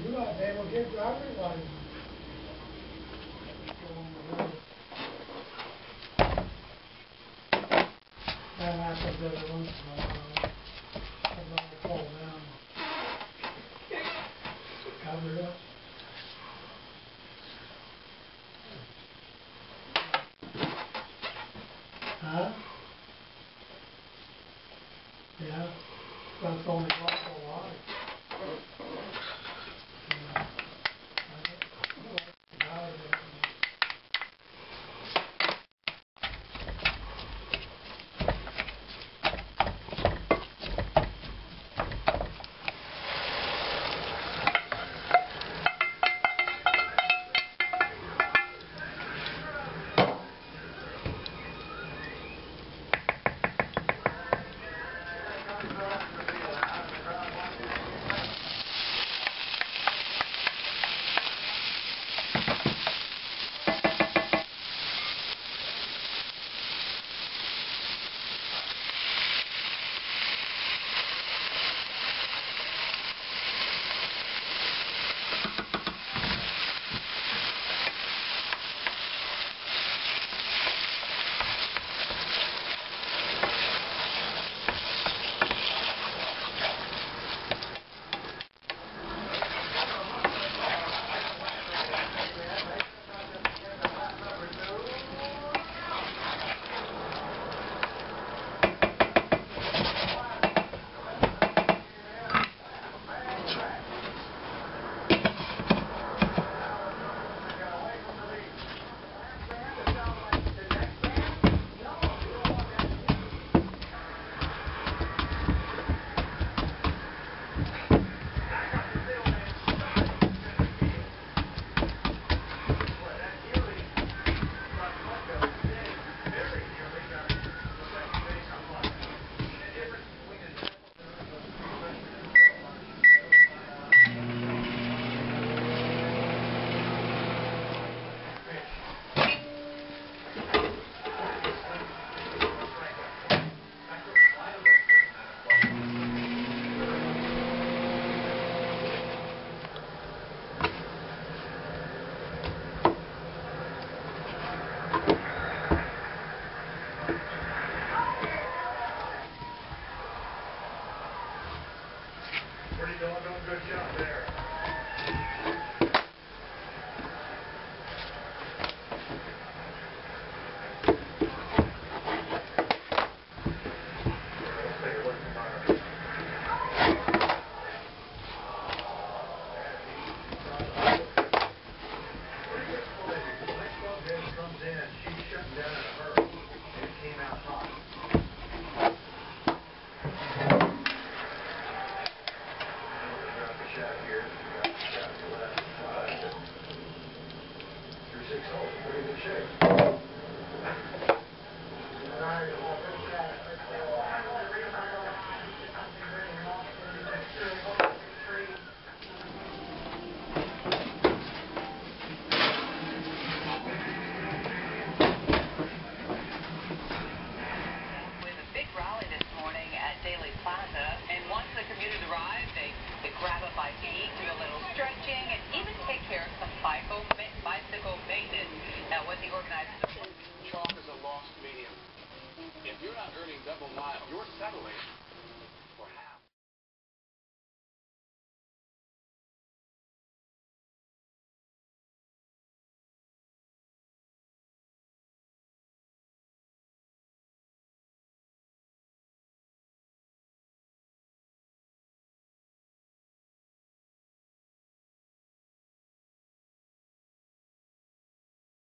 You ought to be able to get driver's license. That happens every once in a while. I'm going to pull down. Cover it up. Huh? Yeah. That's only awful lot. Doing a good job there. Comes in, she's shutting down in a hurry. It came out hot. Shot here, shot to the left, 3-6 hole, pretty good shape. With a big rally this morning at Daly Plaza, and once the commuters arrive, they grab a bite to eat, do a little stretching, and even take care of some bicycle maintenance. Now, what the organizers... Chalk is a lost medium. If you're not earning double miles, you're settling